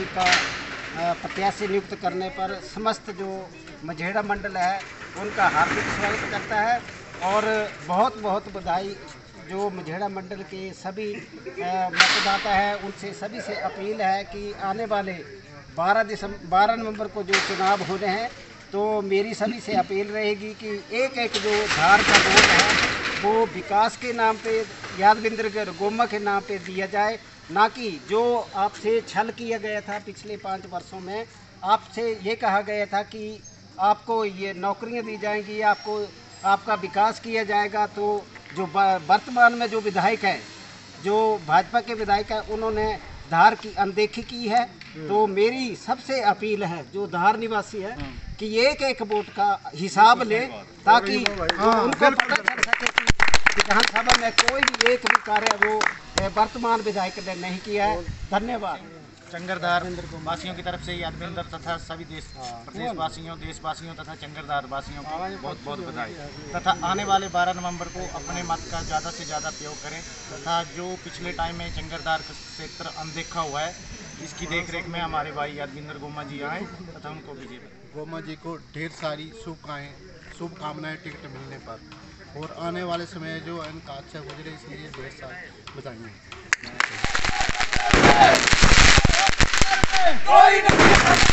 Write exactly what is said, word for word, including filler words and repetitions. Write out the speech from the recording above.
का प्रत्याशी नियुक्त करने पर समस्त जो मझेड़ा मंडल है उनका हार्दिक स्वागत करता है और बहुत बहुत बधाई। जो मझेड़ा मंडल के सभी मतदाता हैं उनसे सभी से अपील है कि आने वाले बारह दिसंबर बारह नवंबर को जो चुनाव होने हैं तो मेरी सभी से अपील रहेगी कि एक एक जो धार का वोट है वो विकास के नाम पे यादविंद्र गोमा के नाम पे दिया जाए, ना कि जो आपसे छल किया गया था पिछले पाँच वर्षों में। आपसे ये कहा गया था कि आपको ये नौकरियां दी जाएंगी, आपको आपका विकास किया जाएगा। तो जो वर्तमान में जो विधायक हैं, जो भाजपा के विधायक हैं, उन्होंने धार की अनदेखी की है। तो मेरी सबसे अपील है जो धार निवासी है कि एक एक वोट का हिसाब ले, ताकि उनको पता चल सके कि विधानसभा में कोई भी एक भी कार्य वो वर्तमान विधायक ने नहीं किया है। धन्यवाद। चंगरधार वासियों की तरफ से यादविंदर तथा सभी देश प्रदेशवासियों देशवासियों तथा चंगरधार वासियों को बहुत बहुत बधाई तथा आने वाले बारह नवंबर को अपने मत का ज़्यादा से ज़्यादा प्रयोग करें तथा जो पिछले टाइम में चंगरधार क्षेत्र अनदेखा हुआ है इसकी देखरेख में हमारे भाई यादविंदर गोमा जी आए तथा उनको विजय। गोमा जी को ढेर सारी शुभकामनाएं शुभकामनाएं टिकट मिलने पर और आने वाले समय जो इनका अच्छा गुजरे इसलिए ढेर सारी बधाइयाँ।